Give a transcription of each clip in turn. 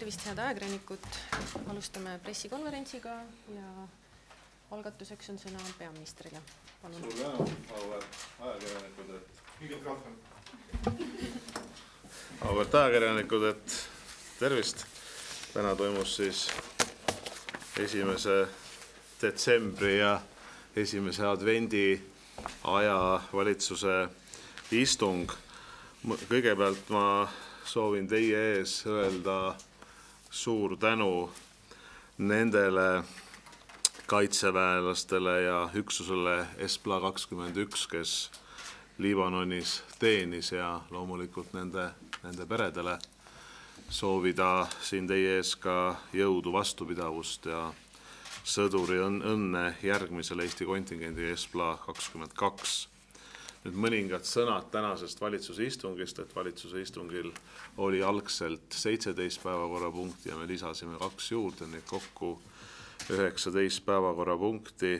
Tervist, head ajakirjanikud! Alustame pressikonverentsiga ja algatuseks on sõna peaministrile. Palun. Suur tänu, auväärt ajakirjanikud, et tervist! Täna toimus siis 1. detsembri ja 1. advendi aja valitsuse istung. Kõigepealt ma soovin teie ees öelda suur tänu nendele kaitseväelastele ja üksusele Espla 21, kes Liibanonis teenis ja loomulikult nende peredele soovida siin teie ees ka jõudu, vastupidavust ja sõduri õnne järgmisele Eesti kontingendi Espla 22. Nüüd mõningad sõnad tänasest valitsuse istungist, et valitsuse istungil oli algselt 17 päevakorrapunkti ja me lisasime 2 juurde, nii kokku 19 päevakorrapunkti.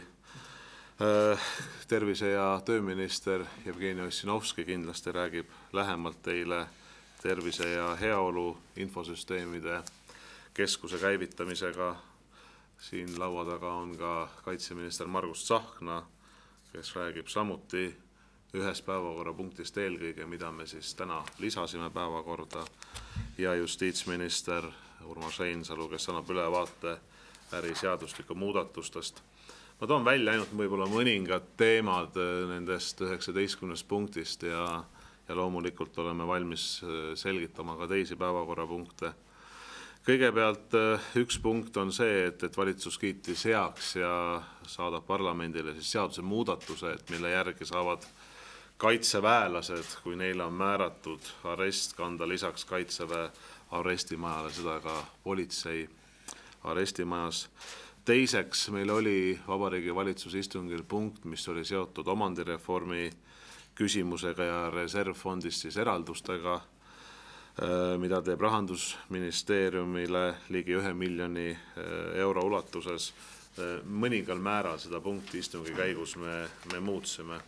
Tervise- ja tööminister Jevgeni Ossinovski kindlasti räägib lähemalt teile tervise- ja heaolu infosüsteemide keskuse käivitamisega. Siin laua taga on ka kaitseminister Margus Tsahkna, kes räägib samuti ühes päevakorrapunktist eelkõige, mida me siis täna lisasime päevakorda, ja justiitsminister Urmas Reinsalu, kes annab ülevaate äriseadustiku muudatustest. Ma toon välja ainult võib-olla mõningad teemad nendest 19 punktist ja loomulikult oleme valmis selgitama ka teisi päevakorrapunkte. Kõigepealt üks punkt on see, et valitsus kiitis heaks ja saadab parlamendile siis seaduse muudatuse, mille järgi saavad kaitseväelased, kui neile on määratud arest, kanda lisaks kaitseväe arestimajale, seda ka politsei arestimajas. Teiseks, meil oli Vabariigi Valitsuse istungil punkt, mis oli seotud omandireformi küsimusega ja reservfondist siis eraldustega, mida teeb Rahandusministeeriumile ligi 1 miljoni euro ulatuses. Mõningal määral seda punkti istungi käigus me muutsime.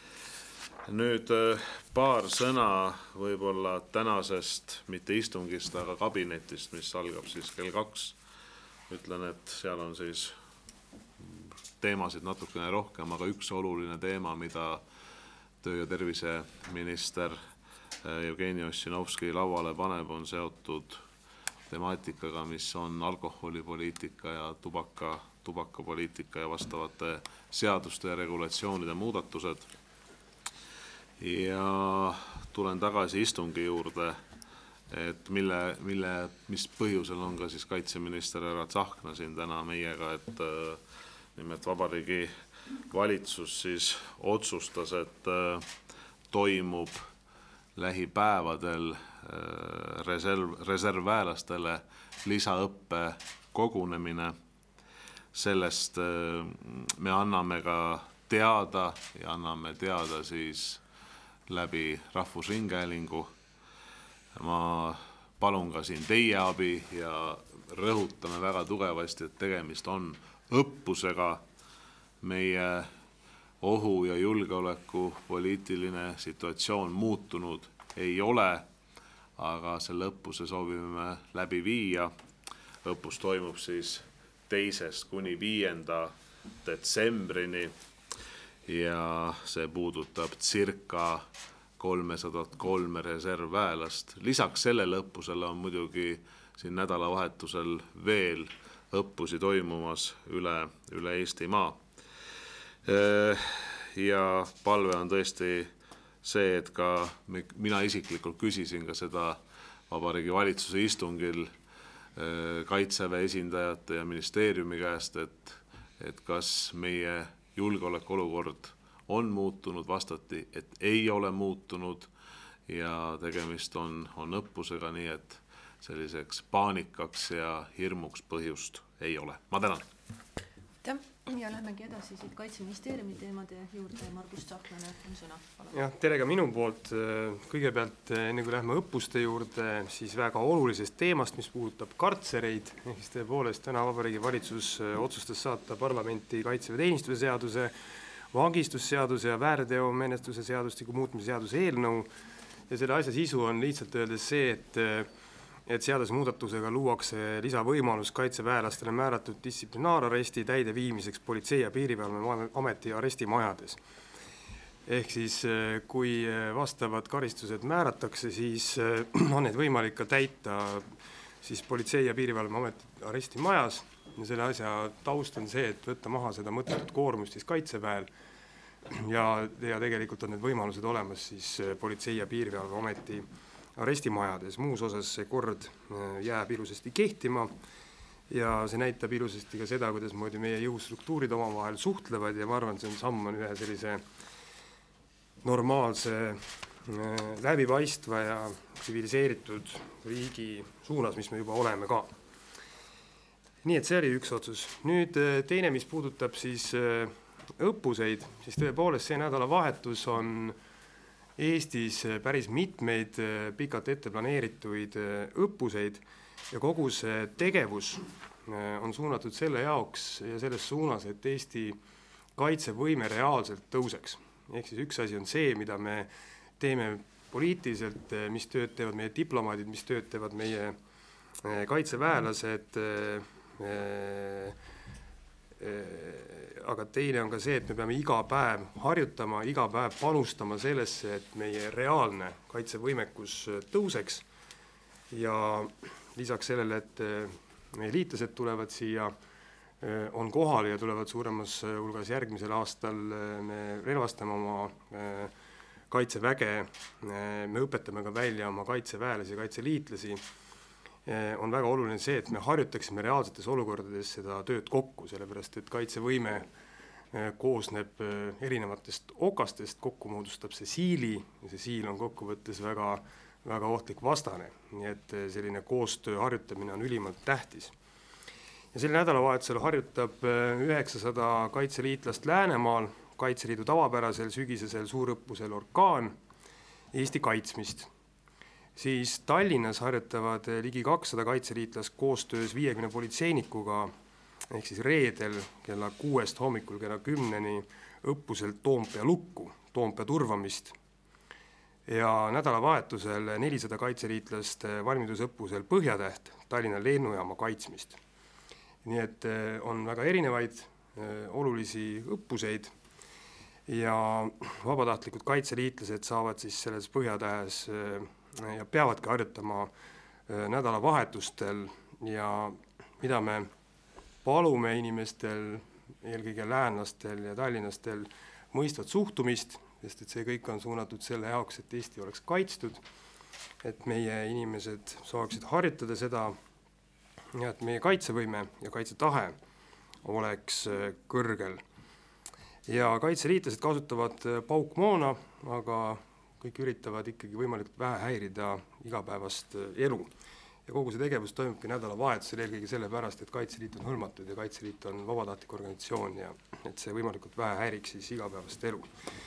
Nüüd paar sõna võib-olla tänasest, mitte istungist, aga kabinetist, mis algab siis kell 2. Ütlen, et seal on siis teemasid natukene rohkem, aga üks oluline teema, mida töö- ja terviseminister Jevgeni Ossinovski lauale paneb, on seotud temaatikaga, mis on alkoholipoliitika ja tubakapoliitika ja vastavate seaduste ja regulatsioonide muudatused. Ja tulen tagasi istungi juurde, et mis põhjusel on ka siis kaitseminister härra Tsahkna siin täna meiega, et nimelt Vabariigi Valitsus siis otsustas, et toimub lähipäevadel reservväelastele lisaõppe kogunemine. Sellest me anname ka teada ja anname teada siis läbi Rahvusringhäälingu. Ma palun ka siin teie abi ja rõhutame väga tugevasti, et tegemist on õppusega. Meie ohu- ja julgeoleku poliitiline situatsioon muutunud ei ole, aga selle õppuse soovime läbi viia. Õppus toimub siis 2. kuni 5. detsembrini ja see puudutab circa 303 reservväelast. Lisaks sellele õppusele on muidugi siin nädalavahetusel veel õppusi toimumas üle Eestimaa. Ja palve on tõesti see, et ka mina isiklikult küsisin ka seda Vabariigi Valitsuse istungil kaitseväe esindajate ja ministeeriumi käest, et kas meie julgeolekuolukord on muutunud, vastati, et ei ole muutunud ja tegemist on õppusega, nii et selliseks paanikaks ja hirmuks põhjust ei ole. Ma tänan. Ja lähmegi edasi siit Kaitseministeeriumi teemade juurde. Margus Tsahkna on sõna. Ja, tere ka minu poolt. Kõigepealt, enne kui lähme õppuste juurde, siis väga olulisest teemast, mis puudutab kartsereid. Ehk tõepoolest täna Vabariigi Valitsus otsustas saata parlamenti kaitseväeteenistuse seaduse, vangistusseaduse ja väärteomenetluse seadustiku muutmise seaduse eelnõu. Ja selle asja sisu on lihtsalt öeldes see, et et seadusmuudatusega luuakse lisavõimalus kaitseväelastele määratud distsiplinaararesti täideviimiseks Politsei- ja Piirivalveameti arestimajades. Ehk siis, kui vastavad karistused määratakse, siis on need võimalik ka täita siis Politsei- ja Piirivalveameti arestimajas. Ja selle asja taust on see, et võtta maha seda mõttetut koormust siis kaitseväel ja tegelikult on need võimalused olemas siis Politsei- ja Piirivalveameti arestimajades. Muus osas see kord jääb ilusasti kehtima ja see näitab ilusasti ka seda, kuidas moodi meie jõustruktuurid omavahel suhtlevad ja ma arvan, see on samm ühe sellise normaalse, läbipaistva ja tsiviliseeritud riigi suunas, mis me juba oleme ka. Nii et see oli üks otsus. Nüüd teine, mis puudutab siis õppuseid, siis tõepoolest see nädalavahetus on Eestis päris mitmeid pikalt ette planeerituid õppuseid ja kogu see tegevus on suunatud selle jaoks ja selles suunas, et Eesti kaitsevõime reaalselt tõuseks. Ehk siis üks asi on see, mida me teeme poliitiliselt, mis tööd teevad meie diplomaadid, mis tööd teevad meie kaitseväelased, aga teine on ka see, et me peame iga päev harjutama, iga päev panustama sellesse, et meie reaalne kaitsevõimekus tõuseks ja lisaks sellele, et meie liitlased tulevad siia, on kohal ja tulevad suuremas hulgas järgmisel aastal, me relvastame oma kaitseväge, me õpetame ka välja oma kaitseväelasi ja kaitseliitlasi. On väga oluline see, et me harjutaksime reaalsetes olukordades seda tööd kokku, sellepärast et kaitsevõime koosneb erinevatest okastest, kokku moodustab see siili ja see siil on kokkuvõttes väga, väga ohtlik vastane, nii et selline koostöö harjutamine on ülimalt tähtis. Ja selle nädalavahetusel harjutab 900 kaitseliitlast Läänemaal, Kaitseliidu tavapärasel sügisesel suurõppusel Orkaan Eesti kaitsmist. Siis Tallinnas harjutavad ligi 200 kaitseliitlast koostöös 50 politseinikuga, ehk siis reedel kella 6 hommikul kella 10 õppuselt Toompea lukku, Toompea turvamist. Ja nädalavahetusel 400 kaitseliitlast valmidusõppusel Põhjatäht, Tallinna lennujaama kaitsmist. Nii et on väga erinevaid olulisi õppuseid ja vabatahtlikud kaitseliitlased saavad siis selles Põhjatähes ja peavadki harjutama nädalavahetustel ja mida me palume inimestel, eelkõige läänlastel ja tallinnastel mõistvat suhtumist, sest et see kõik on suunatud selle jaoks, et Eesti oleks kaitstud, et meie inimesed saaksid harjutada seda ja et meie kaitsevõime ja kaitsetahe oleks kõrgel. Ja kaitseliitlased kasutavad paukmoona, aga kõik üritavad ikkagi võimalikult vähe häirida igapäevast elu. Ja kogu see tegevus toimubki nädalavahetusel eelkõige sellepärast, et Kaitseliit on hõlmatud ja Kaitseliit on vabatahtlik organisatsioon ja et see võimalikult vähe häiriks siis igapäevast elu.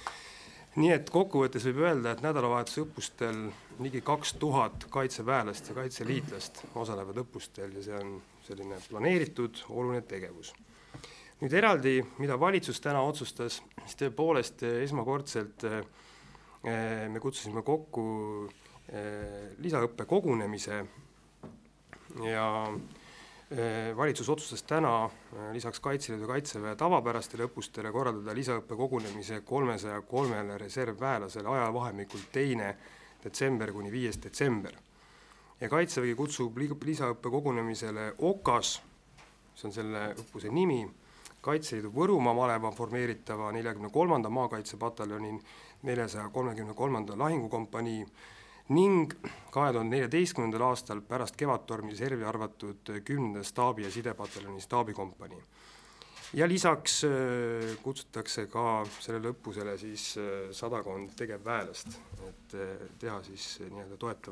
Nii et kokkuvõttes võib öelda, et nädalavahetuse õppustel ligi 2000 kaitseväelast ja kaitseliitlast osalevad õppustel ja see on selline planeeritud oluline tegevus. Nüüd eraldi, mida valitsus täna otsustas, siis tõepoolest esmakordselt me kutsusime kokku lisaõppe kogunemise ja valitsus otsustas täna lisaks Kaitseliidu ja Kaitseväe tavapärastele õppustele korraldada lisaõppe kogunemise 303 reservväelasele ajavahemikul 2. detsember kuni 5. detsember. Ja Kaitsevägi kutsub lisaõppe kogunemisele OKAS, see on selle õppuse nimi, Kaitseliidu Võrumaa maleva formeeritava 43. maakaitsepataljoni 433. lahingukompanii ning 2014. aastal pärast Kevadtormi reservi arvatud 10. staabi- ja sidepataljoni staabikompanii. Ja lisaks kutsutakse ka sellele õppusele siis 100 tegevväelast, et teha siis nii-öelda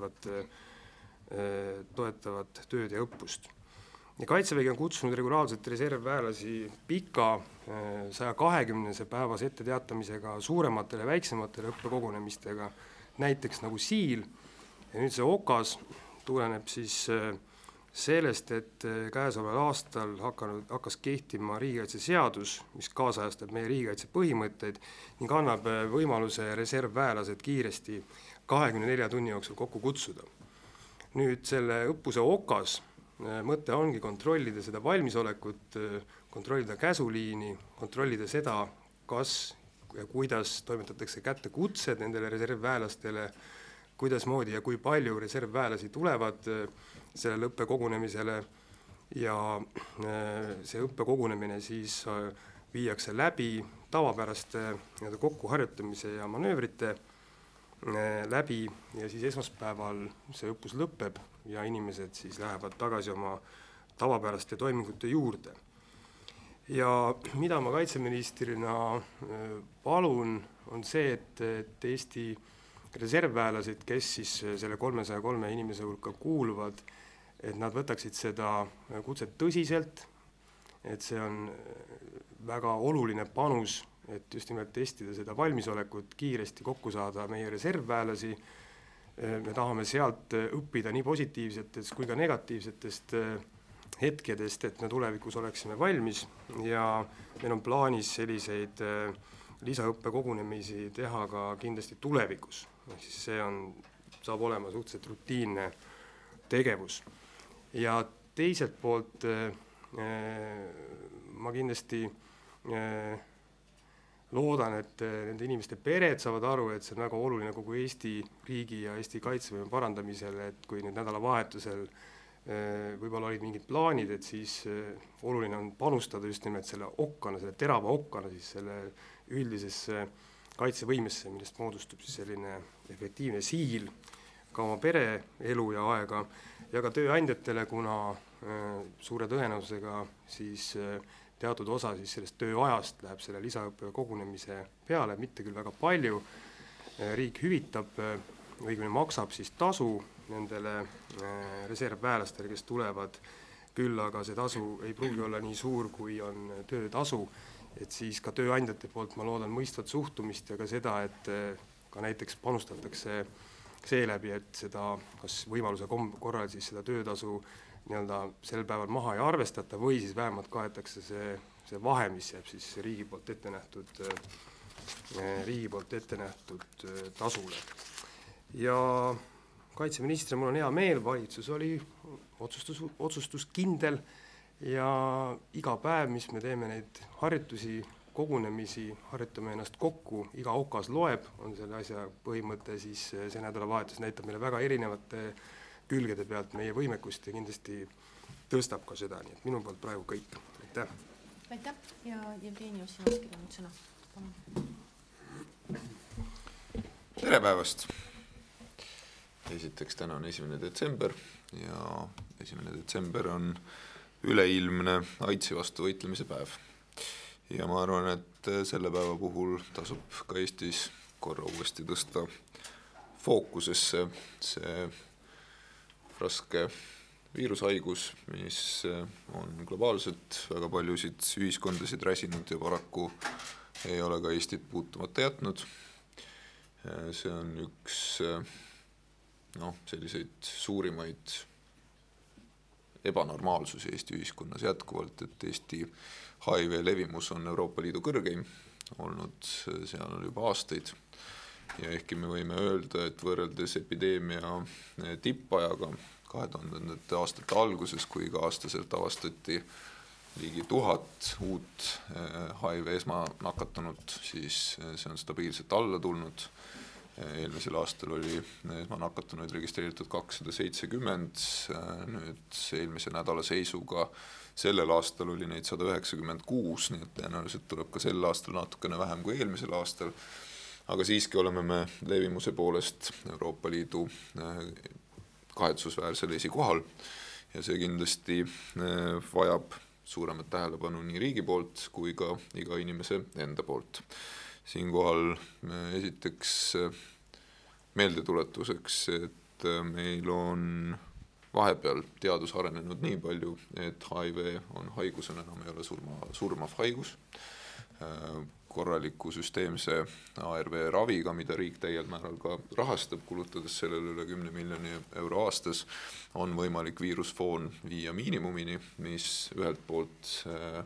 toetavat tööd ja õppust. Ja Kaitsevägi on kutsunud regulaarselt reservväelasi pika 120 päevas ette teatamisega suurematele ja väiksematele õppekogunemistega, näiteks nagu Siil. Ja nüüd see OKAS tuleneb siis sellest, et käesoleval aastal hakkas kehtima riigikaitseseadus, mis kaasajastab meie riigikaitse põhimõtteid ning annab võimaluse reservväelased kiiresti 24 tunni jooksul kokku kutsuda. Nüüd selle õppuse okas mõte ongi kontrollida seda valmisolekut, kontrollida käsuliini, kontrollida seda, kas ja kuidas toimetatakse kätte kutsed nendele reservväelastele, kuidasmoodi ja kui palju reservväelasi tulevad sellele õppekogunemisele ja see õppekogunemine siis viiakse läbi tavapäraste kokkuharjutamise ja manöövrite läbi ja siis esmaspäeval see õppus lõpeb ja inimesed siis lähevad tagasi oma tavapäraste toimingute juurde. Ja mida ma kaitseministrina palun, on see, et Eesti reservväelased, kes siis selle 303 inimese hulka kuuluvad, et nad võtaksid seda kutset tõsiselt, et see on väga oluline panus, et just nimelt testida seda valmisolekut, kiiresti kokku saada meie reservväelasi. Me tahame sealt õppida nii positiivsetest kui ka negatiivsetest hetkedest, et me tulevikus oleksime valmis ja meil on plaanis selliseid lisaõppekogunemisi teha ka kindlasti tulevikus. Siis see saab olema suhteliselt rutiinne tegevus. Ja teiselt poolt ma kindlasti loodan, et nende inimeste pered saavad aru, et see on väga oluline kogu Eesti riigi ja Eesti kaitsevõime parandamisel, et kui nüüd nädalavahetusel võib-olla olid mingid plaanid, et siis oluline on panustada just nimelt selle okkana, selle terava okkana siis selle üldisesse kaitsevõimesse, millest moodustub siis selline efektiivne siil ka oma pere elu ja aega ja ka tööandjatele, kuna suure tõenäosusega siis teatud osa siis sellest tööajast läheb selle lisaõppe kogunemise peale, mitte küll väga palju. Riik hüvitab, õigemini maksab siis tasu nendele reservväelastele, kes tulevad, küll aga see tasu ei pruugi olla nii suur, kui on töötasu, et siis ka tööandjate poolt ma loodan mõistvat suhtumist ja ka seda, et ka näiteks panustatakse seeläbi, et seda kas võimaluse korral siis seda töötasu sel päeval maha ei arvestata või siis vähemalt kaetakse see vahe, mis jääb siis riigi poolt ette nähtud tasule. Ja kaitseministri mul on hea meel, valitsus oli otsustuskindel ja iga päev, mis me teeme neid harjutusi, kogunemisi, harjutame ennast kokku, iga okas loeb, on selle asja põhimõte, siis see nädalavahetus näitab meile väga erinevate külgede pealt meie võimekust ja kindlasti tõstab ka seda, nii et minu poolt praegu kõik. Aitäh! Aitäh ja Jevgeni Ossinovski on nüüd sõna. Tere päevast! Esiteks täna on 1. detsember ja 1. detsember on üleilmne AIDSi vastu võitlemise päev. Ja ma arvan, et selle päeva puhul tasub ka Eestis korra uuesti tõsta fookusesse see raske viirushaigus, mis on globaalselt väga paljusid ühiskondasid räsinud ja paraku ei ole ka Eestit puutumata jätnud. See on üks selliseid suurimaid ebanormaalsusi Eesti ühiskonnas jätkuvalt, et Eesti HIV levimus on Euroopa Liidu kõrgeim olnud seal juba aastaid. Ja ehkki me võime öelda, et võrreldes epideemia tippajaga 2000. aastate alguses, kui iga aastaselt avastati ligi 1000 uut HIV esmanakatunut, siis see on stabiilselt alla tulnud. Eelmisel aastal oli esmanakatunuid registreeritud 270, nüüd eelmise nädala seisuga sellel aastal oli neid 196, nii et tõenäoliselt tuleb ka sel aastal natukene vähem kui eelmisel aastal. Aga siiski oleme me levimuse poolest Euroopa Liidu kahetsusväärsel esikohal ja see kindlasti vajab suuremat tähelepanu nii riigi poolt kui ka iga inimese enda poolt. Siinkohal esiteks meeldetuletuseks, et meil on vahepeal teadus arenenud nii palju, et HIV on haigusena enam ei ole surmav haigus. Korraliku süsteemse ARV raviga, mida riik täiel määral ka rahastab, kulutades sellele üle 10 miljoni euro aastas, on võimalik viirusfoon viia miinimumini, mis ühelt poolt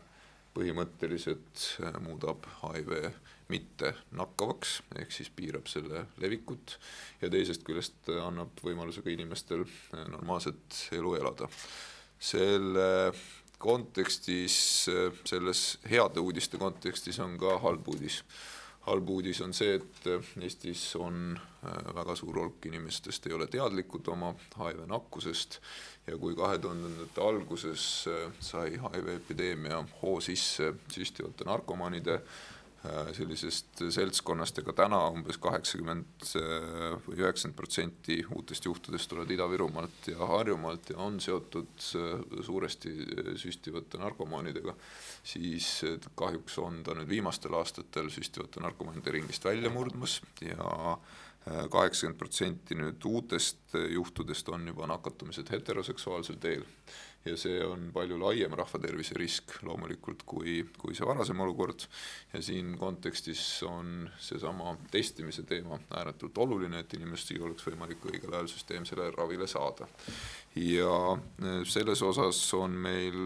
põhimõtteliselt muudab HIV mitte nakkavaks, ehk siis piirab selle levikut ja teisest küljest annab võimaluse ka inimestel normaalset elu elada. Selle kontekstis, selles heade uudiste kontekstis on ka halb uudis. Halb uudis on see, et Eestis on väga suur hulk inimestest ei ole teadlikud oma HIV nakkusest ja kui 2000-ndate alguses sai HIV epideemia hoo sisse süstivate narkomaanide sellisest seltskonnast, ega täna umbes 80 või 90% uutest juhtudest tulevad Ida-Virumaalt ja Harjumaalt ja on seotud suuresti süstivate narkomaanidega, siis kahjuks on ta nüüd viimastel aastatel süstivate narkomaanide ringist välja murdmas ja 80% nüüd uutest juhtudest on juba nakatumised heteroseksuaalsel teel ja see on palju laiem rahvatervise risk loomulikult kui see varasem olukord ja siin kontekstis on seesama testimise teema ääretult oluline, et inimestel oleks võimalik õigel ajal süsteemsele ravile saada. Ja selles osas on meil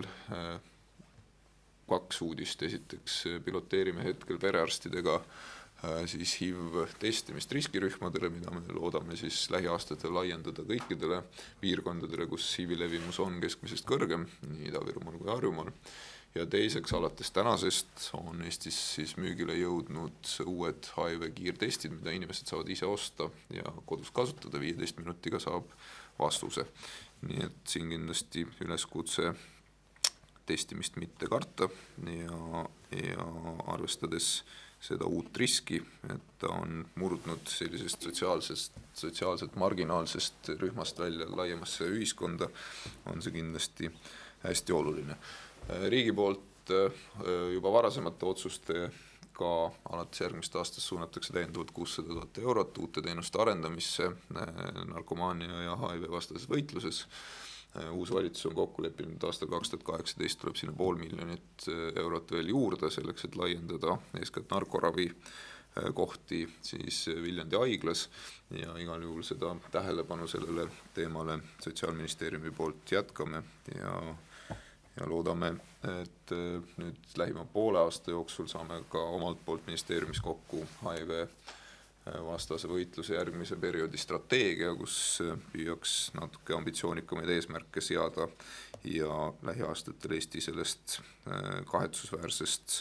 kaks uudist. Esiteks piloteerime hetkel perearstidega siis HIV testimist riskirühmadele, mida me loodame siis lähiaastatel laiendada kõikidele piirkondadele, kus HIV levimus on keskmisest kõrgem, nii Ida-Virumaal kui Harjumaal. Ja teiseks, alates tänasest on Eestis siis müügile jõudnud uued HIV kiirtestid, mida inimesed saavad ise osta ja kodus kasutada, 15 minutiga saab vastuse. Nii et siin kindlasti üleskutse testimist mitte karta ja arvestades seda uut riski, et ta on murdnud sellisest sotsiaalselt marginaalsest rühmast välja laiemasse ühiskonda, on see kindlasti hästi oluline. Riigi poolt juba varasemate otsustega alates järgmist aastast suunatakse täiendavalt 600 000 eurot uute teenuste arendamisse narkomaania ja HIV vastases võitluses. Uus valitsus on kokku leppinud aastal 2018 tuleb sinna 500 000 eurot veel juurde selleks, et laiendada eeskätt narkoravi kohti siis Viljandi haiglas ja igal juhul seda tähelepanu sellele teemale Sotsiaalministeeriumi poolt jätkame ja loodame, et nüüd lähima poole aasta jooksul saame ka omalt poolt ministeeriumis kokku HIV vastase võitluse järgmise perioodi strateegia, kus püüaks natuke ambitsioonikamaid eesmärke seada ja lähiaastatel Eesti sellest kahetsusväärsest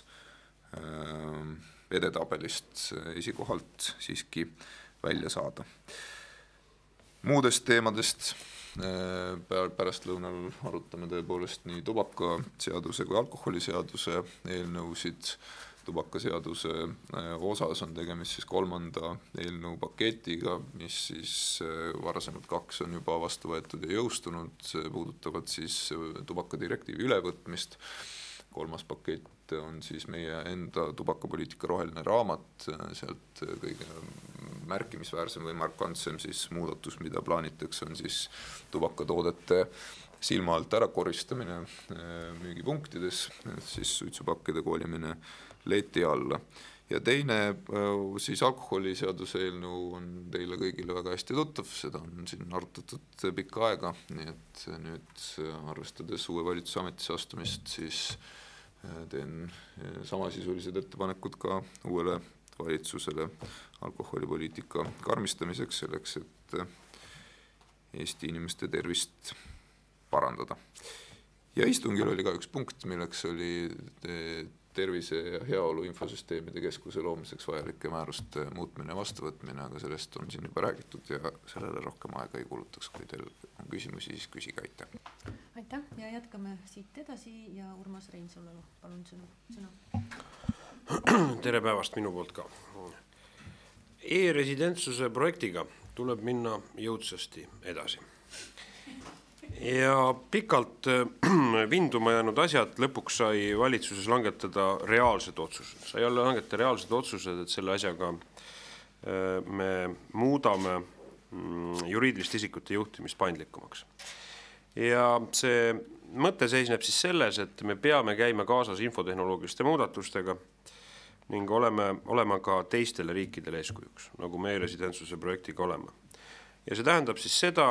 edetabelist esikohalt siiski välja saada. Muudest teemadest pärastlõunal arutame tõepoolest nii tubakaseaduse kui alkoholiseaduse eelnõusid. Tubakaseaduse osas on tegemist siis 3. eelnõu paketiga, mis siis varasemalt 2 on juba vastu võetud ja jõustunud, puudutavad siis tubakadirektiivi ülevõtmist. 3. pakett on siis meie enda tubakapoliitika roheline raamat, sealt kõige märkimisväärsem või markantsem siis muudatus, mida plaanitakse, on siis tubakatoodete silma alt ära koristamine müügipunktides, siis suitsupakkide kolimine leti alla. Ja teine siis alkoholiseaduse eelnõu on teile kõigile väga hästi tuttav, seda on siin arutatud pikka aega, nii et nüüd arvestades uue valitsuse ametisse astumist, siis teen samasisulised ettepanekud ka uuele valitsusele alkoholipoliitika karmistamiseks, selleks, et Eesti inimeste tervist parandada. Ja istungil oli ka üks punkt, milleks oli tervise ja heaolu infosüsteemide keskuse loomiseks vajalike määruste muutmine ja vastuvõtmine, aga sellest on siin juba räägitud ja sellele rohkem aega ei kulutaks. Kui teil on küsimusi, siis küsige, aitäh. Aitäh ja jätkame siit edasi ja Urmas Reinsalu, palun sõna. Tere päevast minu poolt ka. E-residentsuse projektiga tuleb minna jõudsasti edasi. Ja pikalt vinduma jäänud asjad lõpuks sai valitsuses langetada reaalsed otsused. Sai jälle langetada reaalsed otsused, et selle asjaga me muudame juriidiliste isikute juhtimist paindlikumaks. Ja see mõte seisneb siis selles, et me peame käima kaasas infotehnoloogiliste muudatustega ning olema ka teistele riikidele eeskujuks, nagu me e-residentsuse projektiga oleme. Ja see tähendab siis seda,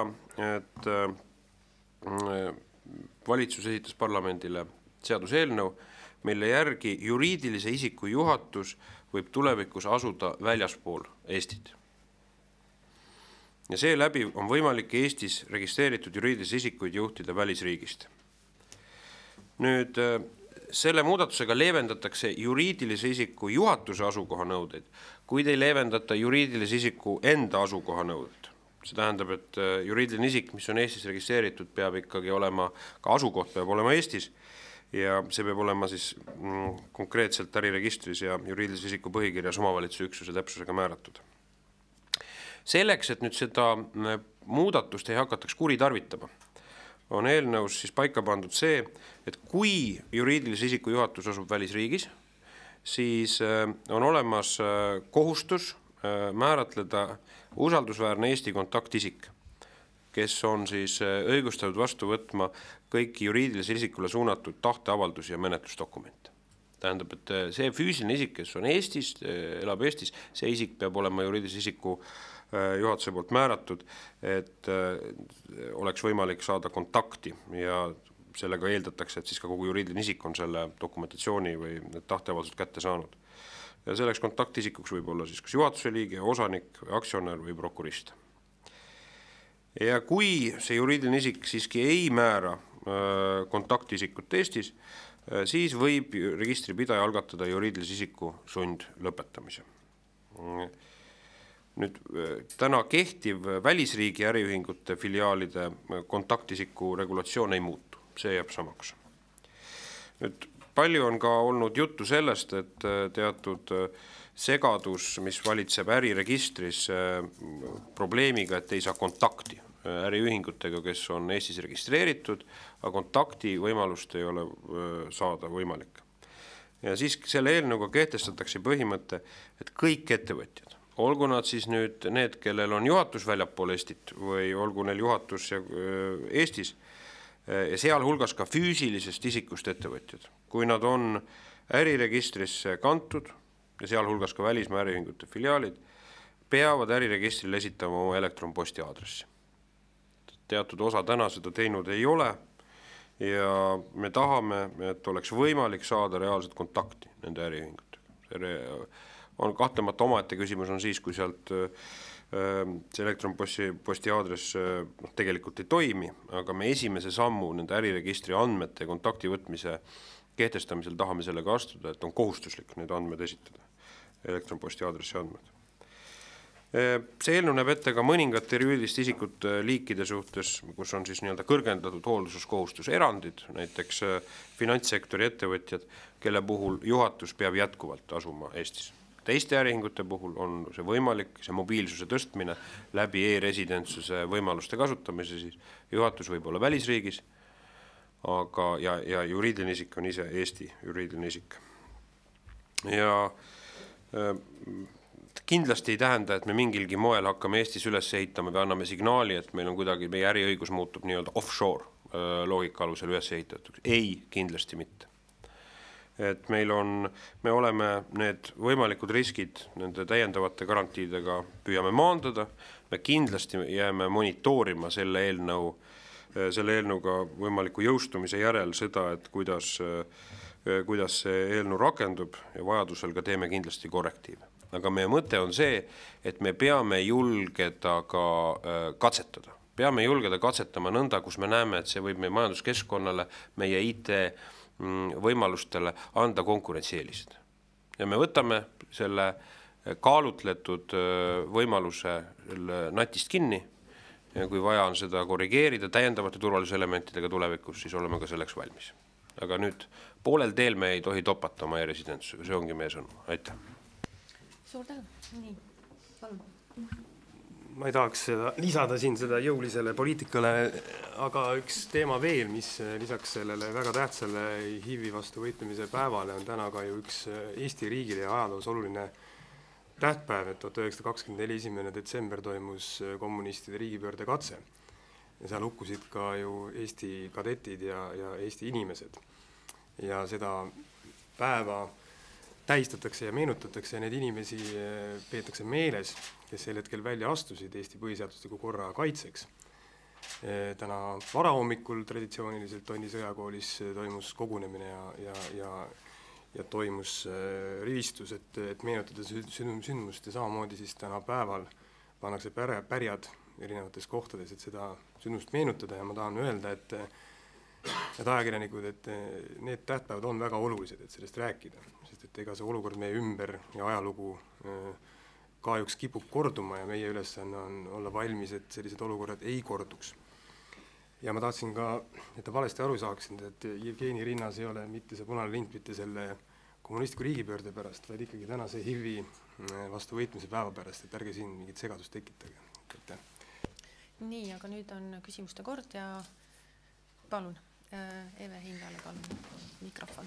et valitsus esitas parlamendile seaduseelnõu, mille järgi juriidilise isiku juhatus võib tulevikus asuda väljaspool Eestit. Ja seeläbi on võimalik Eestis registreeritud juriidilisi isikuid juhtida välisriigist. Nüüd selle muudatusega leevendatakse juriidilise isiku juhatuse asukoha nõudeid, kuid ei leevendata juriidilise isiku enda asukoha nõudeid. See tähendab, et juriidiline isik, mis on Eestis registreeritud, peab ikkagi olema, ka asukoht peab olema Eestis ja see peab olema siis konkreetselt äriregistris ja juriidilise isiku põhikirjas omavalitsuse üksuse täpsusega määratud. Selleks, et nüüd seda muudatust ei hakataks kuritarvitama, on eelnõus siis paika pandud see, et kui juriidilise isiku juhatus asub välisriigis, siis on olemas kohustus määratleda usaldusväärne Eesti kontaktisik, kes on siis õigustatud vastu võtma kõiki juriidilisele isikule suunatud tahteavaldusi ja menetlusdokumente. Tähendab, et see füüsiline isik, kes on Eestis, elab Eestis, see isik peab olema juriidilise isiku juhatuse poolt määratud, et oleks võimalik saada kontakti ja sellega eeldatakse, et siis ka kogu juriidiline isik on selle dokumentatsiooni või tahteavaldused kätte saanud. Ja selleks kontaktisikuks võib olla siis kas juhatuse liige, osanik, aktsionär või prokurist. Ja kui see juriidiline isik siiski ei määra kontaktisikut Eestis, siis võib registripidaja algatada juriidilise isiku sundlõpetamise. Nüüd täna kehtiv välisriigi äriühingute filiaalide kontaktisiku regulatsioon ei muutu, see jääb samaks. Nüüd palju on ka olnud juttu sellest, et teatud segadus, mis valitseb äriregistris probleemiga, et ei saa kontakti äriühingutega, kes on Eestis registreeritud, aga kontakti võimalust ei ole saada võimalik. Ja siis selle eelnõuga kehtestatakse põhimõte, et kõik ettevõtjad, olgu nad siis nüüd need, kellel on juhatus väljapool Eestit või olgu neil juhatus Eestis ja sealhulgas ka füüsilisest isikust ettevõtjad, kui nad on äriregistrisse kantud ja sealhulgas ka välismaa äriühingute filiaalid, peavad äriregistrile esitama oma elektronposti aadressi. Teatud osa täna seda teinud ei ole ja me tahame, et oleks võimalik saada reaalset kontakti nende äriühingutega. On kahtlemata omaette küsimus on siis, kui sealt see elektronposti aadress tegelikult ei toimi, aga me esimese sammu nende äriregistri andmete ja kontakti võtmise kehtestamisel tahame sellega astuda, et on kohustuslik need andmed esitada, elektronposti aadressi andmed. See eelnõu näeb ette ka mõningate juriidiliste isikute liikide suhtes, kus on siis nii-öelda kõrgendatud hoolduskohustus erandid, näiteks finantssektori ettevõtjad, kelle puhul juhatus peab jätkuvalt asuma Eestis. Teiste äriühingute puhul on see võimalik, see mobiilsuse tõstmine läbi e-residentsuse võimaluste kasutamise, siis juhatus võib olla välisriigis, aga ja juriidiline isik on ise Eesti juriidiline isik. Ja kindlasti ei tähenda, et me mingilgi moel hakkame Eestis üles ehitama või anname signaali, et meil on kuidagi, meie äriõigus muutub nii-öelda offshore loogika alusel üles ehitatud. Ei, kindlasti mitte. Et me oleme need võimalikud riskid nende täiendavate garantiidega püüame maandada, me kindlasti jääme monitoorima selle eelnõuga võimaliku jõustumise järel seda, et kuidas see eelnõu rakendub ja vajadusel ka teeme kindlasti korrektiive. Aga meie mõte on see, et me peame julgeda ka katsetada. Peame julgeda katsetama nõnda, kus me näeme, et see võib meie majanduskeskkonnale, meie IT võimalustele anda konkurentsieelised. Ja me võtame selle kaalutletud võimaluse natist kinni ja kui vaja on seda korrigeerida täiendavate turvaliselementidega tulevikus, siis oleme ka selleks valmis. Aga nüüd poolel teel me ei tohi topata oma e-residentsusega, see ongi meie sõnum. Aitäh! Suur tänu. Nii, palun. Ma ei tahaks lisada siin seda jõulisele poliitikale, aga üks teema veel, mis lisaks sellele väga tähtsale HIV vastu võitlemise päevale on täna ka ju üks Eesti riigile ja ajaloos oluline tähtpäev, et 1924. 1. detsember toimus kommunistide riigipöörde katse. Ja seal hukkusid ka ju Eesti kadetid ja Eesti inimesed. Ja seda päeva tähistatakse ja meenutatakse ja need inimesi peetakse meeles, kes sel hetkel välja astusid Eesti põhiseadusliku korra kaitseks. Täna varahommikul traditsiooniliselt Tonni sõjakoolis toimus kogunemine ja ja toimus rivistus, et meenutada sündmust ja samamoodi siis tänapäeval pannakse pärjad erinevates kohtades, et seda sündmust meenutada ja ma tahan öelda, et ajakirjanikud, et need tähtpäevad on väga olulised, et sellest rääkida, sest et ega see olukord meie ümber ja ajalugu kahjuks kipub korduma ja meie ülesanne on olla valmis, et sellised olukorrad ei korduks. Ja ma tahtsin ka, et ta valesti aru saaksin, et Jevgeni rinnas ei ole mitte see punane lint mitte selle kommunistliku riigipöörde pärast, vaid ikkagi tänase HIV-i vastu võitmise päeva pärast, et ärge siin mingit segadust tekitage. Nii, aga nüüd on küsimuste kord ja palun, Eve Hindale palun mikrofon.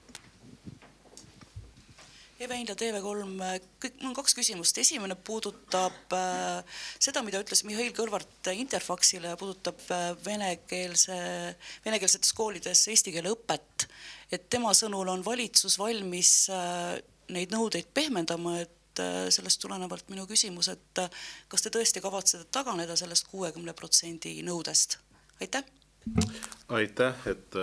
Eve Hindla TV3, mul on 2 küsimust. Esimene puudutab seda, mida ütles Mihhail Kõlvart Interfaxile, puudutab venekeelsetes koolides eesti keele õpet. Et tema sõnul on valitsus valmis neid nõudeid pehmendama, et sellest tulenevalt minu küsimus, et kas te tõesti kavatsete taganeda sellest 60% nõudest? Aitäh! Aitäh, et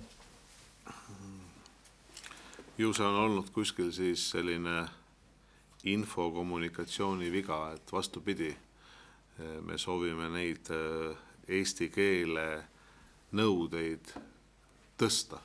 ju see on olnud kuskil siis selline infokommunikatsiooni viga, et vastupidi, me soovime neid eesti keele nõudeid tõsta.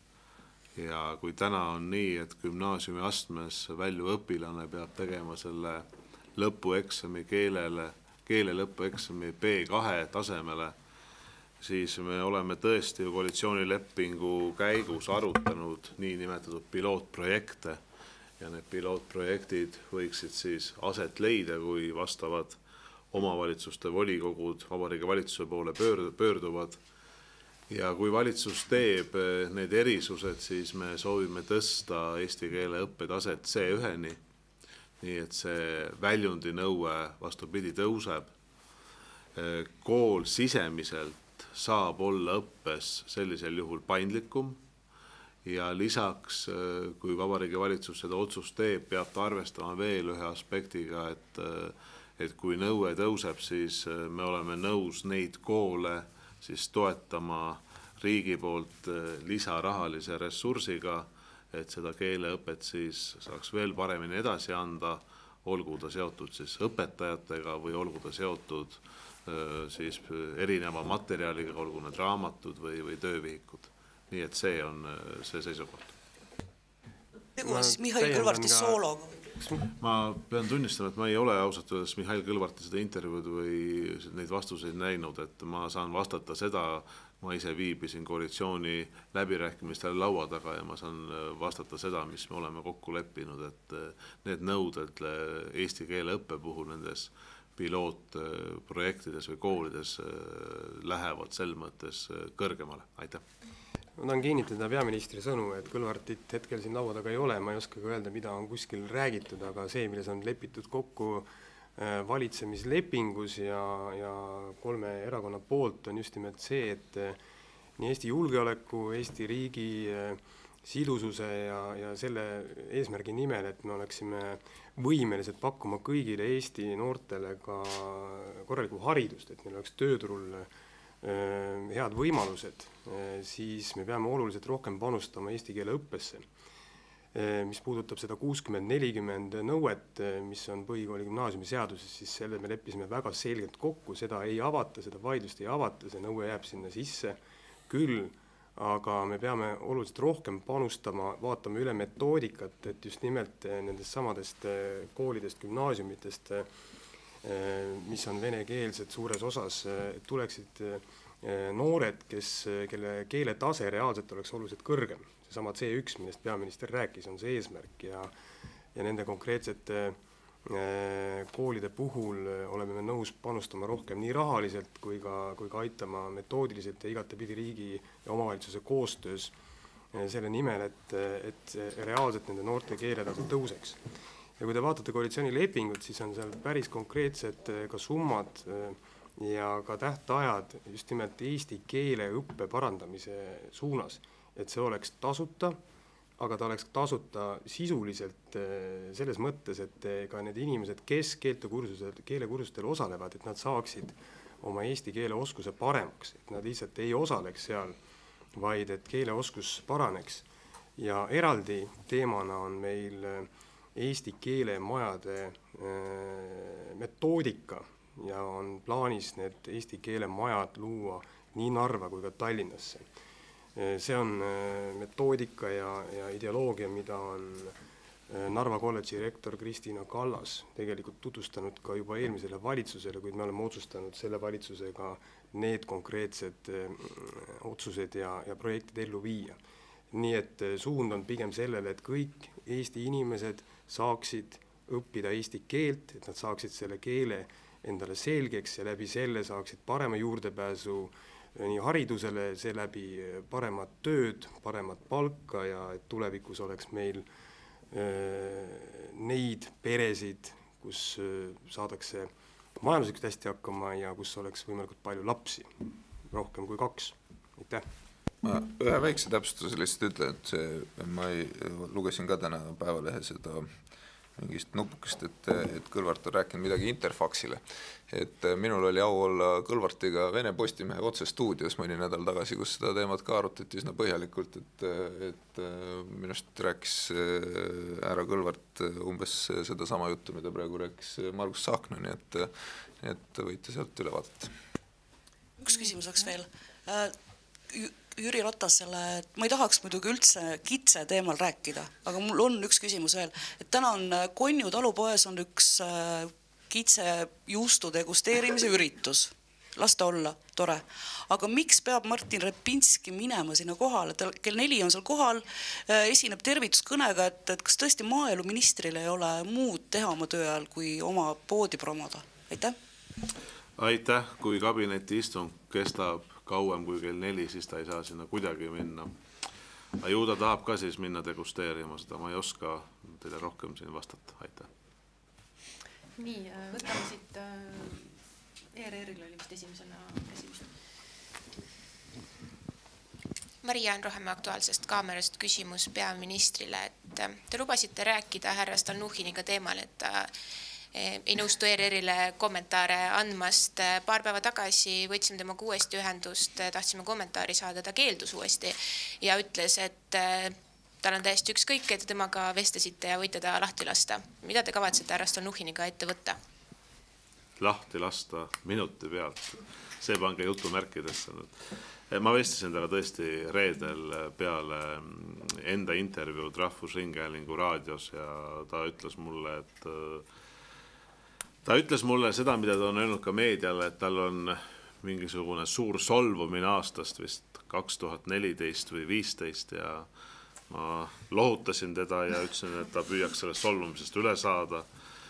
Ja kui täna on nii, et gümnaasiumi astmes väljuv õpilane peab tegema selle lõpueksami keele lõpueksami B2 tasemele, siis me oleme tõesti ju koalitsioonilepingu käigus arutanud niinimetatud pilootprojekte ja need pilootprojektid võiksid siis aset leida, kui vastavad omavalitsuste volikogud Vabariigi Valitsuse poole pöörduvad. Ja kui valitsus teeb need erisused, siis me soovime tõsta eesti keele õppetaset C1-ni, nii et see väljundi nõue vastupidi tõuseb. Kool sisemiselt saab olla õppes sellisel juhul paindlikum ja lisaks, kui Vabariigi Valitsus seda otsust teeb, peab ta arvestama veel ühe aspektiga, et kui nõue tõuseb, siis me oleme nõus neid koole siis toetama riigi poolt lisarahalise ressursiga, et seda keeleõpet siis saaks veel paremini edasi anda, olgu ta seotud siis õpetajatega või olgu ta seotud siis erineva materjaliga, olgu need raamatud või töövihikud. Nii et see on see seisukoht. Tegu on siis Mihhail Kõlvarti soologa. Ma pean tunnistama, et ma ei ole ausalt öeldes Mihhail Kõlvarti seda intervjuud või neid vastuseid näinud, et ma saan vastata seda, ma ise viibisin koalitsiooni läbirääkimistel laua taga ja ma saan vastata seda, mis me oleme kokku leppinud, et need nõuded eesti keele õppe puhul nendes pilootprojektides või koolides lähevad sel mõttes kõrgemale. Aitäh! Ma tahan kinnitada peaministri sõnu, et Kõlvartit hetkel siin laua taga ei ole, ma ei oska ka öelda, mida on kuskil räägitud, aga see, milles on lepitud kokku valitsemislepingus ja 3 erakonna poolt on just nimelt see, et nii Eesti julgeoleku, Eesti riigi sidususe ja selle eesmärgi nimel, et me oleksime võimelised pakkuma kõigile Eesti noortele ka korralikku haridust, et meil oleks tööturul head võimalused, siis me peame oluliselt rohkem panustama eesti keele õppesse. Mis puudutab seda 60-40 nõuet, mis on põhikooli gümnaasiumi seaduses, siis selle me leppisime väga selgelt kokku, seda ei avata, seda vaidlust ei avata, see nõue jääb sinna sisse küll, aga me peame oluliselt rohkem panustama, vaatame üle metoodikat, et just nimelt nendest samadest koolidest, gümnaasiumitest, mis on venekeelsed suures osas, tuleksid noored, kelle keeletase reaalselt oleks oluliselt kõrgem. Seesama C1, millest peaminister rääkis, on see eesmärk ja nende konkreetsete koolide puhul oleme me nõus panustama rohkem nii rahaliselt kui ka aitama metoodiliselt ja igatepidi riigi ja omavalitsuse koostöös selle nimel, et reaalselt nende noorte keeletase tõuseks. Ja kui te vaatate koalitsioonilepingut, siis on seal päris konkreetsed ka summad ja ka tähtajad just nimelt eesti keele õppe parandamise suunas, et see oleks tasuta, aga ta oleks tasuta sisuliselt selles mõttes, et ka need inimesed, kes keelekursustel osalevad, et nad saaksid oma eesti keele oskuse paremaks, et nad lihtsalt ei osaleks seal, vaid et keeleoskus paraneks. ja eraldi teemana on meil eesti keelemajade metoodika ja on plaanis need eesti keelemajad luua nii Narva kui ka Tallinnasse. See on metoodika ja ideoloogia, mida on Narva kolledži rektor Kristiina Kallas tegelikult tutvustanud ka juba eelmisele valitsusele, kuid me oleme otsustanud selle valitsusega need konkreetsed otsused ja projektid ellu viia. Nii et suund on pigem sellele, et kõik Eesti inimesed saaksid õppida eesti keelt, et nad saaksid selle keele endale selgeks ja läbi selle saaksid parema juurdepääsu nii haridusele, seeläbi paremat tööd, paremat palka ja et tulevikus oleks meil neid peresid, kus saadakse majanduslikult hästi hakkama ja kus oleks võimalikult palju lapsi, rohkem kui 2. Aitäh! Ma ühe väikse täpsustuse lihtsalt ütlen, et ma lugesin ka täna Päevalehe seda mingist nupukest, et Kõlvart on rääkinud midagi Interfaxile. Et minul oli au olla Kõlvartiga Vene Postimehe otsestuudios mõni nädal tagasi, kus seda teemat ka arutati üsna põhjalikult, et minust rääkis härra Kõlvart umbes seda sama juttu, mida praegu rääkis Margus Tsahkna, nii et võite sealt üle vaadata. Üks küsimus oleks veel. Jüri Ratasele, ma ei tahaks muidugi üldse kitse teemal rääkida, aga mul on üks küsimus veel. Et täna on Konju talupoes on üks kitse juustu degusteerimise üritus. Las ta olla, tore. Aga miks peab Martin Repinski minema sinna kohale? Kell 4 on seal kohal, esineb tervituskõnega, et kas tõesti maaeluministril ei ole muud teha oma töö ajal, kui oma poodi promoda? Aitäh! Aitäh! Kui kabineti istung kestab kauem kui kell 4, siis ta ei saa sinna kuidagi minna. Aga ju ta tahab ka siis minna degusteerima seda, ma ei oska teile rohkem siin vastata. Aitäh. Nii, võtame siit ERR-il oli vist esimesena küsimust. Maria-Ann Rohemäe Aktuaalsest kaamerast küsimus peaministrile, et te lubasite rääkida härra Stalnuhhiniga teemal, et ei nõustu ERR-ile kommentaare andmast. Paar päeva tagasi võtsime temaga uuesti ühendust, tahtsime kommentaari saada, ta keeldus uuesti ja ütles, et tal on täiesti ükskõik, et temaga vestlesite ja võite ta lahti lasta. Mida te kavatsete härra Stalnuhhiniga ette võtta? Lahti lasta minuti pealt. See pange jutumärkidesse. Ma vestlesin taga tõesti reedel peale enda intervjuud Rahvusringhäälingu raadios ja ta ütles mulle, seda, mida ta on öelnud ka meediale, et tal on mingisugune suur solvumine aastast vist 2014 või 2015 ja ma lohutasin teda ja ütlesin, et ta püüaks sellest solvumisest üle saada.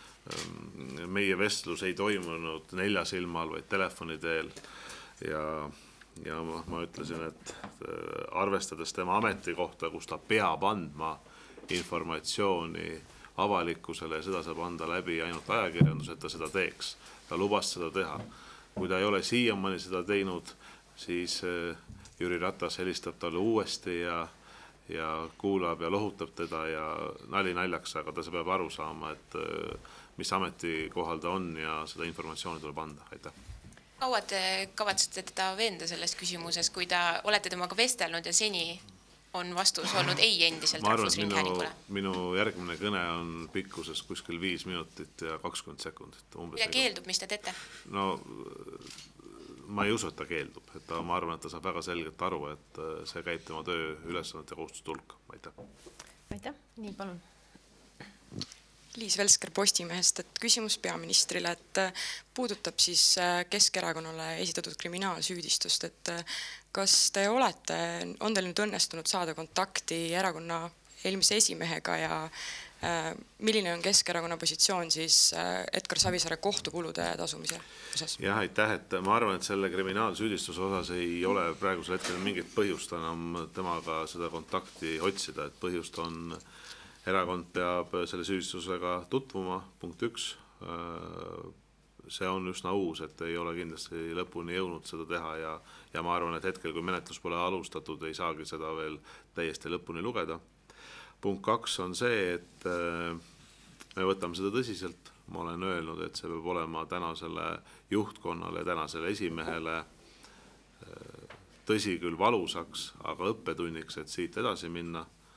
Meie vestlus ei toimunud 4 silmal, vaid telefoni teel ja ma ütlesin, et arvestades tema ametikohta, kus ta peab andma informatsiooni avalikkusele ja seda saab anda läbi ainult ajakirjandus, et ta seda teeks. Ta lubas seda teha. Kui ta ei ole siiamaani seda teinud, siis Jüri Ratas helistab talle uuesti ja kuulab ja lohutab teda ja nali naljaks, aga ta peab aru saama, et mis ametikohal ta on ja seda informatsiooni tuleb anda. Aitäh. Kaua te kavatsete teda veenda selles küsimuses, kui ta olete temaga vestelnud ja seni on vastus olnud ei endiselt Rahvusringhäälingule? Minu järgmine kõne on pikkuses kuskil 5 minutit ja 20 sekundit. Ja keeldub, mis te teete? No, ma ei usu, et ta keeldub. Ma arvan, et ta saab väga selgelt aru, et see käib tema töö ülesannete kohustuse hulka. Aitäh. Aitäh. Nii, palun. Liis Velsker Postimehest, et küsimus peaministrile, et puudutab siis Keskerakonnale esitatud kriminaalsüüdistust, et kas te on teil nüüd õnnestunud saada kontakti erakonna eelmise esimehega ja milline on Keskerakonna positsioon siis Edgar Savisaare kohtukulude tasumise osas? Jah, aitäh, et ma arvan, et selle kriminaalsüüdistuse osas ei ole praegusel hetkel mingit põhjust enam temaga seda kontakti otsida, et põhjust on erakond peab selle süüdistusega tutvuma, punkt 1. See on üsna uus, et ei ole kindlasti lõpuni jõudnud seda teha ja ma arvan, et hetkel, kui menetlus pole alustatud, ei saagi seda veel täiesti lõpuni lugeda. Punkt 2 on see, et me võtame seda tõsiselt. Ma olen öelnud, et see peab olema tänasele juhtkonnale, tänasele esimehele tõsi küll valusaks, aga õppetunniks, et siit edasi minna.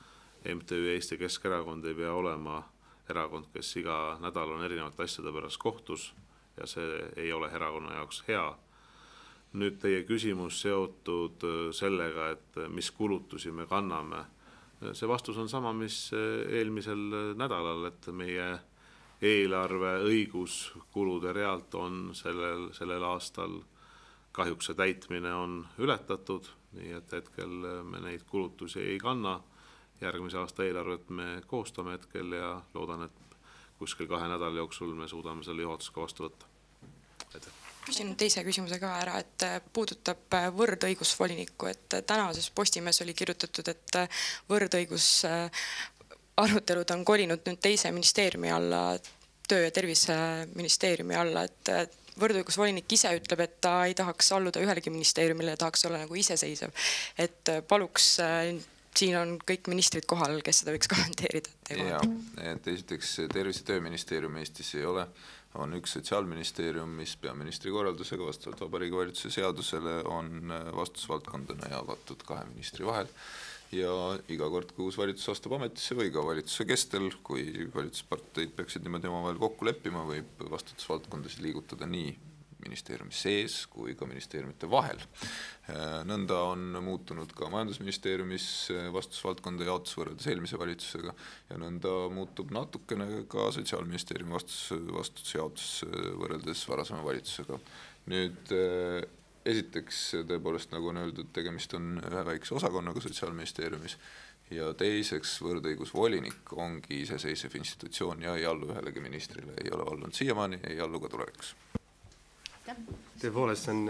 MTÜ Eesti Keskerakond ei pea olema erakond, kes iga nädal on erinevate asjade pärast kohtus ja see ei ole erakonna jaoks hea. Nüüd teie küsimus seotud sellega, et mis kulutusi me kanname. See vastus on sama, mis eelmisel nädalal, et meie eelarve õiguskulude realt on sellel aastal kahjuks see täitmine on ületatud, nii et hetkel me neid kulutusi ei kanna. Järgmise aasta eelarvet me koostame hetkel ja loodan, et kuskil 2 nädala jooksul me suudame selle juhatusega vastu võtta. Küsin teise küsimuse ka ära, et puudutab võrdõigusvolinikku, et tänases Postimehes oli kirjutatud, et võrdõigus arutelud on kolinud nüüd teise ministeeriumi alla, töö- ja terviseministeeriumi alla, et võrdõigusvolinik ise ütleb, et ta ei tahaks alluda ühelegi ministeeriumile ja tahaks olla nagu iseseisev. Et paluks, siin on kõik ministrid kohal, kes seda võiks kommenteerida. Ja, et esiteks tervise- ja tööministeerium Eestis ei ole, on üks sotsiaalministeerium, mis peaministri korraldusega vastavalt Vabariigi Valitsuse seadusele on vastusvaldkondana jagatud 2 ministri vahel ja iga kord, kui uus valitsus astub ametisse või ka valitsuse kestel, kui valitsusparteid peaksid niimoodi omavahel kokku leppima, võib vastutusvaldkondasid liigutada nii ministeeriumi sees kui ka ministeeriumite vahel. Nõnda on muutunud ka majandusministeeriumis vastusvaldkonda jaotus võrreldes eelmise valitsusega ja nõnda muutub natukene ka sotsiaalministeeriumi vastutusjaotus võrreldes varasema valitsusega. Nüüd esiteks tõepoolest, nagu on öeldud, tegemist on ühe väikse osakonnaga sotsiaalministeeriumis ja teiseks võrdõigusvolinik ongi iseseisev institutsioon ja ei allu ühelegi ministrile, ei ole allunud siiamaani, ei allu ka tulevikus. Tõepoolest on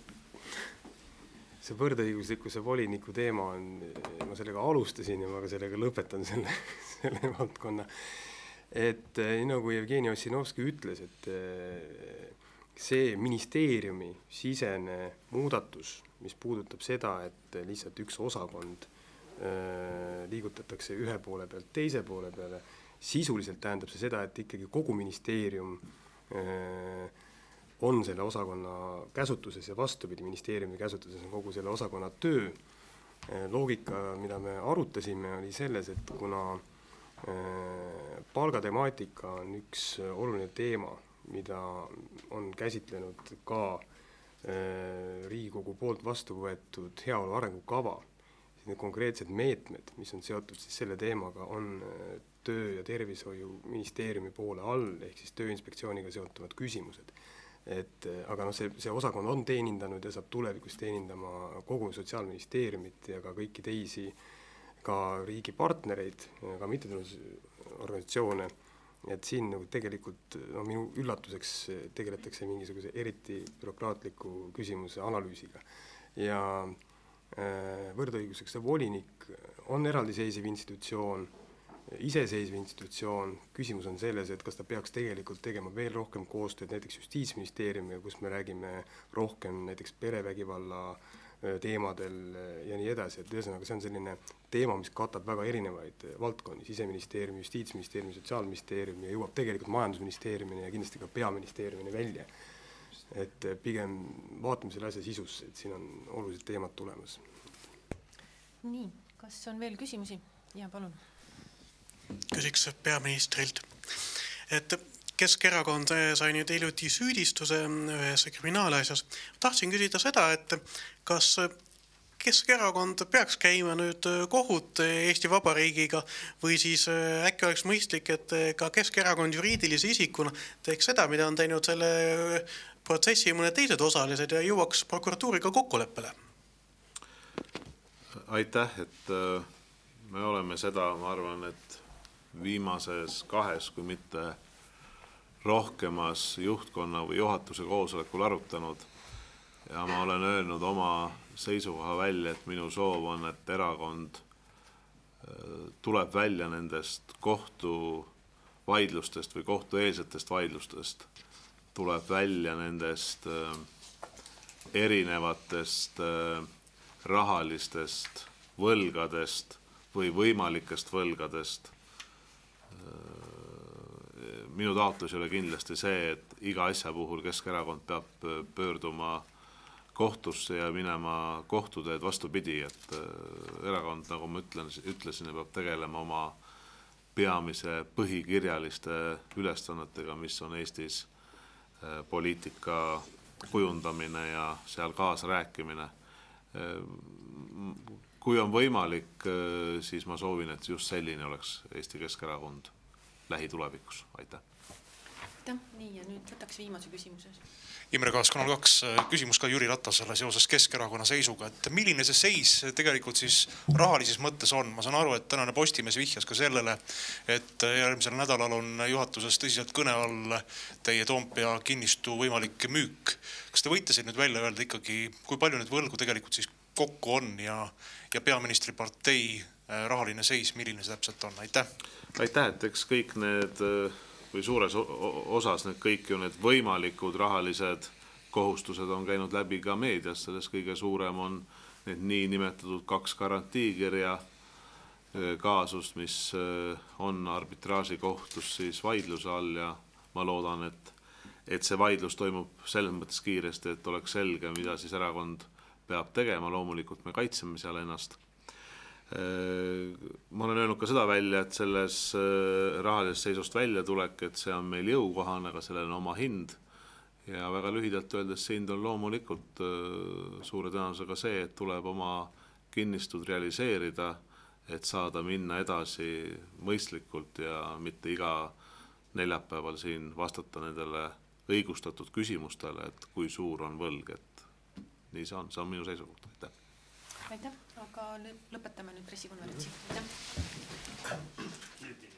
see võrdõiguslikkuse voliniku teema on, ma sellega alustasin ja ma ka sellega lõpetan selle valdkonna. Et nagu Jevgeni Ossinovski ütles, et see ministeeriumi sisene muudatus, mis puudutab seda, et lihtsalt üks osakond liigutatakse ühe poole pealt teise poole peale, sisuliselt tähendab see seda, et ikkagi kogu ministeerium on selle osakonna käsutuses ja vastupidi ministeeriumi käsutuses on kogu selle osakonna töö. Loogika, mida me arutasime, oli selles, et kuna palgatemaatika on üks oluline teema, mida on käsitlenud ka Riigikogu poolt vastu võetud heaolu arengukava, siis need konkreetsed meetmed, mis on seotud siis selle teemaga, on töö- ja tervishoiu ministeeriumi poole all, ehk siis Tööinspektsiooniga seotuvad küsimused. Aga see osakond on teenindanud ja saab tulevikus teenindama kogu sotsiaalministeeriumit ja ka kõiki teisi ka riigi partnereid, ka mittetulundusorganisatsioone, et siin nagu tegelikult minu üllatuseks tegeletakse mingisuguse eriti bürokraatliku küsimuse analüüsiga. Ja võrdõiguseks volinik on eraldiseisev institutsioon, iseseisv institutsioon. Küsimus on selles, et kas ta peaks tegelikult tegema veel rohkem koostööd näiteks Justiitsministeeriumiga, kus me räägime rohkem näiteks perevägivalla teemadel ja nii edasi. Et ühesõnaga see on selline teema, mis katab väga erinevaid valdkondi, Siseministeeriumi, Justiitsministeeriumi, Sotsiaalministeeriumi ja jõuab tegelikult majandusministeeriumini ja kindlasti ka peaministeeriumini välja. Et pigem vaatame selle asja sisusse, et siin on olulised teemad tulemas. Nii, kas on veel küsimusi? Ja, palun. Küsiks peaministrilt, et Keskerakond sai nüüd hiljuti süüdistuse ühes kriminaalasjas. Tahtsin küsida seda, et kas Keskerakond peaks käima nüüd kohut Eesti Vabariigiga või siis äkki oleks mõistlik, et ka Keskerakond juriidilise isikuna teeks seda, mida on teinud selle protsessi mõned teised osalised ja jõuaks prokuratuuriga kokkuleppele? Aitäh, et me oleme seda, ma arvan, et viimases 2, kui mitte rohkemas juhtkonna või juhatuse koosolekul arutanud. Ja ma olen öelnud oma seisukoha välja, et minu soov on, et erakond tuleb välja nendest kohtuvaidlustest või kohtueelsetest vaidlustest. Tuleb välja nendest erinevatest rahalistest võlgadest või võimalikest võlgadest. Minu taotlus ei ole kindlasti see, et iga asja puhul Keskerakond peab pöörduma kohtusse ja minema kohtuteed, vastupidi, et erakond, nagu ma ütlesin, peab tegelema oma peamise põhikirjaliste ülesannetega, mis on Eestis poliitika kujundamine ja seal kaasa rääkimine. Kui on võimalik, siis ma soovin, et just selline oleks Eesti Keskerakond lähitulevikus. Aitäh. Nii, ja nüüd võtaks viimase küsimuse. Imre Kaas, Kanal 2, küsimus ka Jüri Ratasele seoses Keskerakonna seisuga, et milline see seis tegelikult siis rahalises mõttes on? Ma saan aru, et tänane Postimees vihjas ka sellele, et järgmisel nädalal on juhatuses tõsiselt kõne all teie Toompea kinnistu võimalik müük. Kas te võite siin nüüd välja öelda ikkagi, kui palju nüüd võlgu tegelikult siis kokku on ja peaministri partei rahaline seis, milline see täpselt on? Aitäh! Aitäh, et eks kõik need või suures osas need kõik ju need võimalikud rahalised kohustused on käinud läbi ka meedias, selles kõige suurem on need nii nimetatud 2 garantiikirja kaasust, mis on arbitraaži kohtus siis vaidluse all ja ma loodan, et see vaidlus toimub selles mõttes kiiresti, et oleks selge, mida siis erakond peab tegema, loomulikult me kaitseme seal ennast. Ma olen öelnud ka seda välja, et selles rahalisest seisust välja tulek, et see on meil jõukohane, aga sellel on oma hind ja väga lühidalt öeldes see hind on loomulikult suure tõenäosusega see, et tuleb oma kinnistud realiseerida, et saada minna edasi mõistlikult ja mitte iga neljapäeval siin vastata nendele õigustatud küsimustele, et kui suur on võlg, et nii see on minu seisukoht. Aitäh, aga lõpetame nüüd pressikonverentsi. Aitäh.